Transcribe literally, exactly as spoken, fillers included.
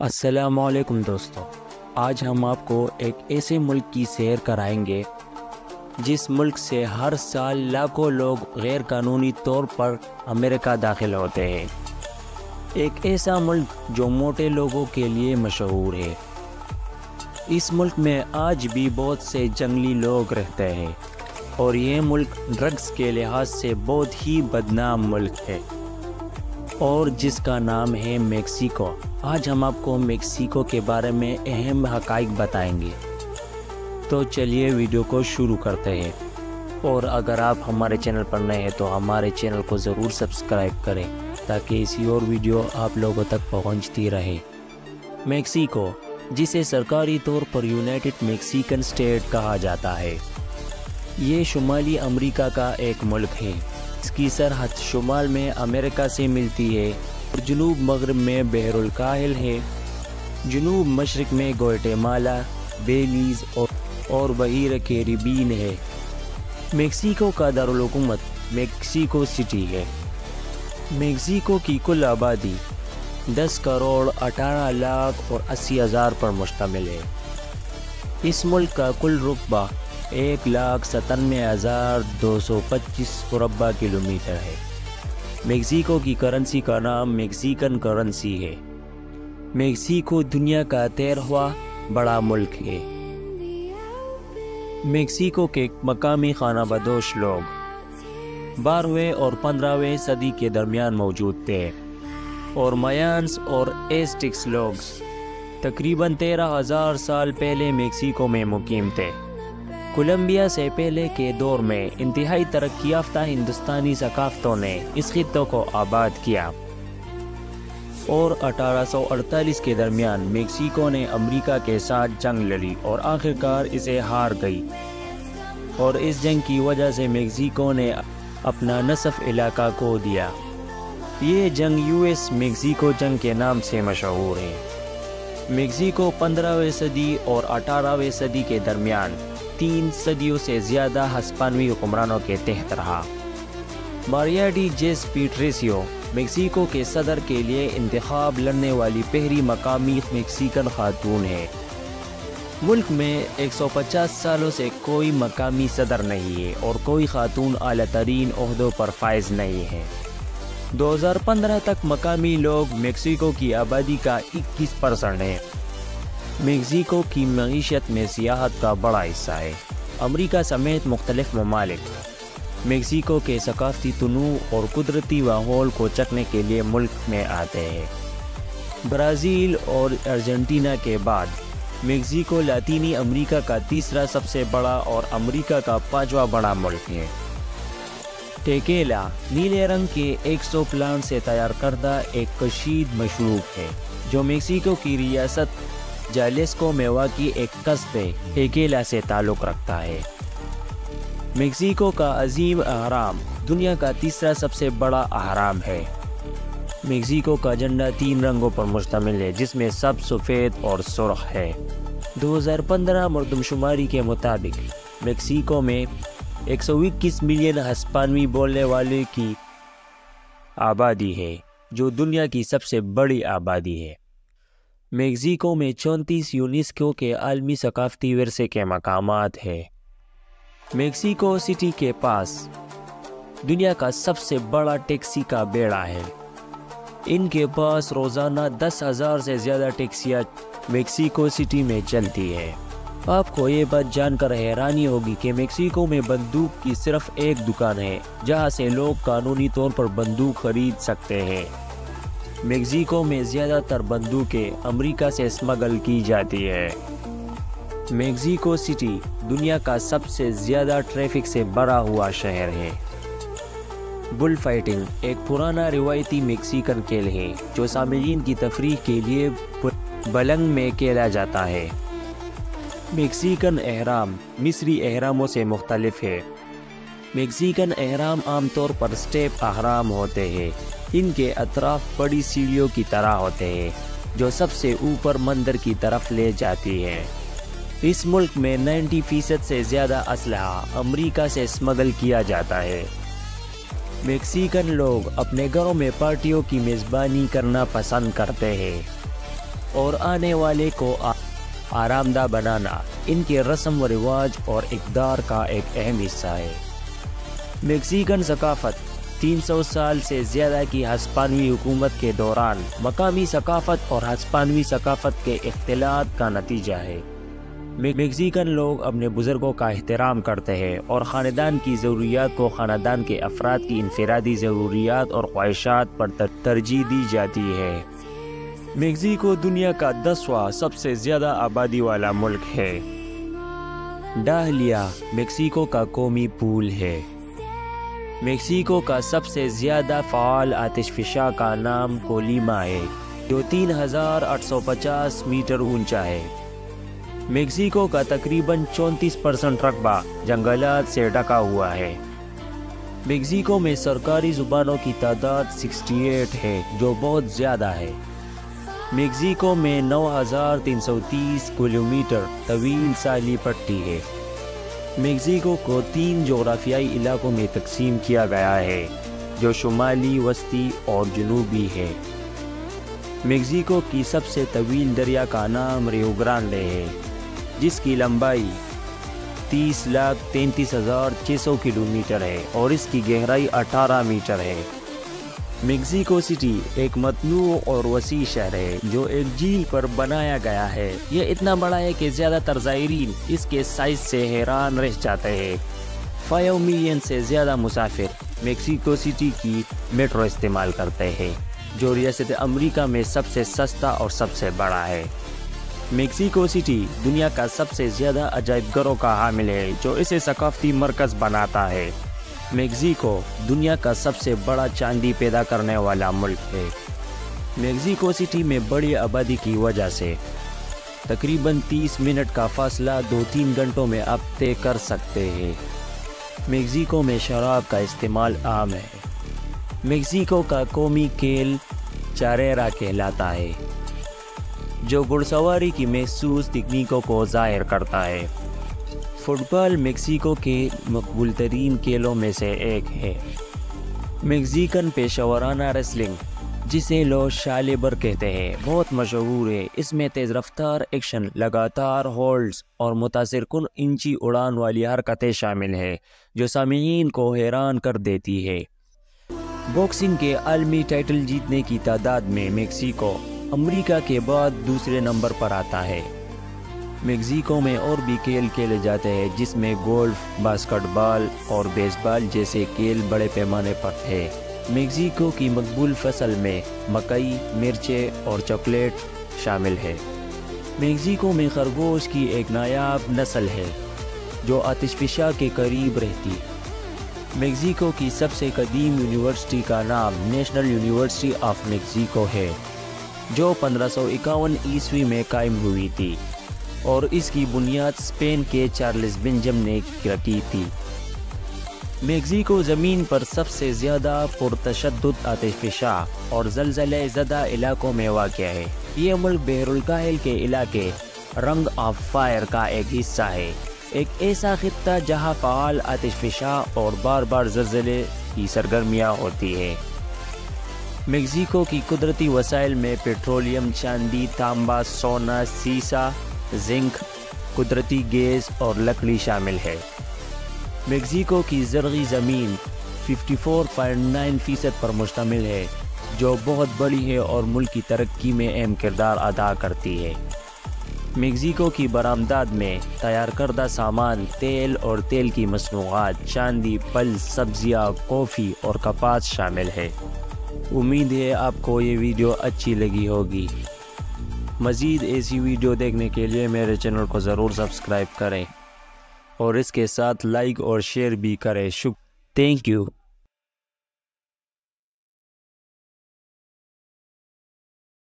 السلام علیکم دوستوں، آج ہم آپ کو ایک ایسے ملک کی سیر کرائیں گے جس ملک سے ہر سال لاکھوں لوگ غیر قانونی طور پر امریکہ داخل ہوتے ہیں۔ ایک ایسا ملک جو موٹے لوگوں کے لیے مشہور ہے۔ اس ملک میں آج بھی بہت سے جنگلی لوگ رہتے ہیں اور یہ ملک ڈرگز کے لحاظ سے بہت ہی بدنام ملک ہے اور جس کا نام ہے میکسیکو۔ آج ہم آپ کو میکسیکو کے بارے میں اہم حقائق بتائیں گے، تو چلیے ویڈیو کو شروع کرتے ہیں۔ اور اگر آپ ہمارے چینل پر نئے ہیں تو ہمارے چینل کو ضرور سبسکرائب کریں تاکہ اسی اور ویڈیو آپ لوگوں تک پہنچتی رہے۔ میکسیکو، جسے سرکاری طور پر یونائٹڈ میکسیکن اسٹیٹ کہا جاتا ہے، یہ شمالی امریکہ کا ایک ملک ہے۔ اس کی سرحد شمال میں امریکہ سے ملتی ہے اور جنوب مغرب میں بحر الکاہل ہے۔ جنوب مشرق میں گوئٹے-مالا، بیلیز اور اور بحیرہ کیریبین ہے۔ میکسیکو کا دارالحکومت میکسیکو سٹی ہے۔ میکسیکو کی کل آبادی دس کروڑ اٹھارہ لاکھ اور اسی ہزار پر مشتمل ہے۔ اس ملک کا کل رقبہ ایک لاکھ ستانوے ہزار دو سو پچیس مربع کلومیٹر ہے۔ میکسیکو کی کرنسی کا نام میکسیکن کرنسی ہے۔ میکسیکو دنیا کا تیرہواں بڑا ملک ہے۔ میکسیکو کے مقامی خانہ بدوش لوگ بارہویں اور پندرہویں صدی کے درمیان موجود تھے اور مایانس اور ایزٹیکس لوگ تقریباً تیرہ ہزار سال پہلے میکسیکو میں مقیم تھے۔ کولمبیا سے پہلے کے دور میں انتہائی ترقی یافتہ ہندوستانی ثقافتوں نے اس خطوں کو آباد کیا اور اٹھارہ سو اڑتالیس کے درمیان میکسیکو نے امریکہ کے ساتھ جنگ لڑی اور آخرکار اسے ہار گئی، اور اس جنگ کی وجہ سے میکسیکو نے اپنا نصف علاقہ کھو دیا۔ یہ جنگ یو ایس میکسیکو جنگ کے نام سے مشہور ہے۔ میکسیکو پندرہویں صدی اور اٹھارہویں صدی کے درمیان تین صدیوں سے زیادہ ہسپانوی حکمرانوں کے تحت رہا۔ ماریا ڈی جیس پیٹریسیو میکسیکو کے صدر کے لیے انتخاب لڑنے والی پہلی مقامی میکسیکن خاتون ہے۔ ملک میں ایک سو پچاس سالوں سے کوئی مقامی صدر نہیں ہے اور کوئی خاتون اعلیٰ ترین عہدوں پر فائز نہیں ہے۔ دو ہزار پندرہ تک مقامی لوگ میکسیکو کی آبادی کا اکیس پرسنٹ ہے۔ میکسیکو کی معیشت میں سیاحت کا بڑا حصہ ہے۔ امریکہ سمیت مختلف ممالک میکسیکو کے ثقافتی تنوع اور قدرتی ماحول کو چکھنے کے لیے ملک میں آتے ہیں۔ برازیل اور ارجنٹینا کے بعد میکسیکو لاطینی امریکہ کا تیسرا سب سے بڑا اور امریکہ کا پانچواں بڑا ملک ہے۔ ٹیکیلا نیلے رنگ کے ایک سو پلانٹ سے تیار کردہ ایک کشید مشروب ہے جو میکسیکو کی ریاست جالیسکو میں واقع ایک قصبے ٹیکیلا سے تعلق رکھتا ہے۔ میکسیکو کا عظیم اہرام دنیا کا تیسرا سب سے بڑا اہرام ہے۔ میکسیکو کا جھنڈا تین رنگوں پر مشتمل ہے جس میں سب سفید اور سرخ ہے۔ دو ہزار پندرہ مردم شماری کے مطابق میکسیکو میں ایک سو اکیس ملین ہسپانوی بولنے والے کی آبادی ہے جو دنیا کی سب سے بڑی آبادی ہے۔ میکسیکو میں چونتیس یونیسکو کے عالمی ثقافتی ورثے کے مقامات ہیں۔ میکسیکو سٹی کے پاس دنیا کا سب سے بڑا ٹیکسی کا بیڑا ہے۔ ان کے پاس روزانہ دس ہزار سے زیادہ ٹیکسیاں میکسیکو سٹی میں چلتی ہے۔ آپ کو یہ بات جان کر حیرانی ہوگی کہ میکسیکو میں بندوق کی صرف ایک دکان ہے جہاں سے لوگ قانونی طور پر بندوق خرید سکتے ہیں۔ میکسیکو میں زیادہ تر بندوقیں امریکہ سے اسمگل کی جاتی ہے۔ میکسیکو سٹی دنیا کا سب سے زیادہ ٹریفک سے بھرا ہوا شہر ہے۔ بل فائٹنگ ایک پرانا روایتی میکسیکن کھیل ہے جو سامعین کی تفریح کے لیے بلنگ میں کھیلا جاتا ہے۔ میکسیکن احرام مصری احراموں سے مختلف ہے۔ میکسیکن احرام عام طور پر سٹیپ احرام ہوتے ہیں۔ ان کے اطراف بڑی سیڑھیوں کی طرح ہوتے ہیں جو سب سے اوپر مندر کی طرف لے جاتی ہیں۔ اس ملک میں نائنٹی فیصد سے زیادہ اسلحہ امریکہ سے اسمگل کیا جاتا ہے۔ میکسیکن لوگ اپنے گھروں میں پارٹیوں کی میزبانی کرنا پسند کرتے ہیں۔ اور آنے والے کو آرام دہ بنانا ان کے رسم و رواج اور اقدار کا ایک اہم حصہ ہے۔ میکسیکن ثقافت تین سو سال سے زیادہ کی ہسپانوی حکومت کے دوران مقامی ثقافت اور ہسپانوی ثقافت کے اختلاط کا نتیجہ ہے۔ میکسیکن لوگ اپنے بزرگوں کا احترام کرتے ہیں اور خاندان کی ضروریات کو خاندان کے افراد کی انفرادی ضروریات اور خواہشات پر ترجیح دی جاتی ہے۔ میکسیکو دنیا کا دسواں سب سے زیادہ آبادی والا ملک ہے۔ ڈاہلیا میکسیکو کا قومی پھول ہے۔ میکسیکو کا سب سے زیادہ فعال آتش فشاں کا نام کولیما ہے، جو تین ہزار آٹھ سو پچاس میٹر اونچا ہے۔ میکسیکو کا تقریباً چونتیس پرسنٹ رقبہ جنگلات سے ڈھکا ہوا ہے۔ میکسیکو میں سرکاری زبانوں کی تعداد اڑسٹھ ہے، جو بہت زیادہ ہے۔ میکسیکو میں نو ہزار تین سو تیس کلومیٹر طویل ساحلی پٹی ہے۔ میکسیکو کو تین جغرافیائی علاقوں میں تقسیم کیا گیا ہے، جو شمالی، وسطی اور جنوبی ہے۔ میکسیکو کی سب سے طویل دریا کا نام ریو گرانڈے ہے، جس کی لمبائی تیس لاکھ تینتیس ہزار چھ سو کلومیٹر ہے اور اس کی گہرائی اٹھارہ میٹر ہے۔ میکسیکو سٹی ایک متنوع اور وسیع شہر ہے جو ایک جھیل پر بنایا گیا ہے۔ یہ اتنا بڑا ہے کہ زیادہ تر زائرین اس کے سائز سے حیران رہ جاتے ہیں۔ فائیو ملین سے زیادہ مسافر میکسیکو سٹی کی میٹرو استعمال کرتے ہیں، جو ریاست امریکہ میں سب سے سستا اور سب سے بڑا ہے۔ میکسیکو سٹی دنیا کا سب سے زیادہ عجائب گھروں کا حامل ہے، جو اسے ثقافتی مرکز بناتا ہے۔ میکسیکو دنیا کا سب سے بڑا چاندی پیدا کرنے والا ملک ہے۔ میکسیکو سٹی میں بڑی آبادی کی وجہ سے تقریباً تیس منٹ کا فاصلہ دو تین گھنٹوں میں آپ طے کر سکتے ہیں۔ میکسیکو میں شراب کا استعمال عام ہے۔ میکسیکو کا قومی کھیل چاریرا کہلاتا ہے، جو گھڑ سواری کی محسوس تکنیکوں کو ظاہر کرتا ہے۔ فٹ بال میکسیکو کے مقبول ترین کھیلوں میں سے ایک ہے۔ میکسیکن پیشہ ورانہ ریسلنگ، جسے لوگ شالیبر کہتے ہیں، بہت مشہور ہے۔ اس میں تیز رفتار ایکشن، لگاتار ہولڈز اور متاثر کن انچی اڑان والی حرکتیں شامل ہیں، جو سامعین کو حیران کر دیتی ہے۔ باکسنگ کے عالمی ٹائٹل جیتنے کی تعداد میں میکسیکو امریکہ کے بعد دوسرے نمبر پر آتا ہے۔ میکسیکو میں اور بھی کھیل کھیلے جاتے ہیں، جس میں گولف، باسکٹ بال اور بیس بال جیسے کھیل بڑے پیمانے پر ہے۔ میکسیکو کی مقبول فصل میں مکئی، مرچیں اور چاکلیٹ شامل ہے۔ میکسیکو میں خرگوش کی ایک نایاب نسل ہے، جو آتش فشاں کے قریب رہتی ہے۔ میکسیکو کی سب سے قدیم یونیورسٹی کا نام نیشنل یونیورسٹی آف میکسیکو ہے، جو پندرہ سو اکاون عیسوی میں قائم ہوئی تھی اور اس کی بنیاد اسپین کے چارلس بنجم نے رکھی تھی۔ میکسیکو زمین پر سب سے زیادہ پرتشدد آتش فشاں اور زلزلہ زدہ علاقوں میں واقع ہے۔ یہ ملک بحر الکاہل کے علاقے رنگ آف فائر کا ایک حصہ ہے، ایک ایسا خطہ جہاں فعال آتش فشاں اور بار بار زلزلے کی سرگرمیاں ہوتی ہیں۔ میکسیکو کی قدرتی وسائل میں پیٹرولیم، چاندی، تانبا، سونا، سیسا، زنک، قدرتی گیس اور لکڑی شامل ہے۔ میکسیکو کی زرعی زمین چون پوائنٹ نو فیصد پر مشتمل ہے، جو بہت بڑی ہے اور ملک کی ترقی میں اہم کردار ادا کرتی ہے۔ میکسیکو کی برآمدات میں تیار کردہ سامان، تیل اور تیل کی مصنوعات، چاندی، پھل، سبزیاں، کافی اور کپاس شامل ہے۔ امید ہے آپ کو یہ ویڈیو اچھی لگی ہوگی۔ مزید ایسی ویڈیو دیکھنے کے لیے میرے چینل کو ضرور سبسکرائب کریں اور اس کے ساتھ لائک اور شیئر بھی کریں۔ شکریہ، تھینک یو۔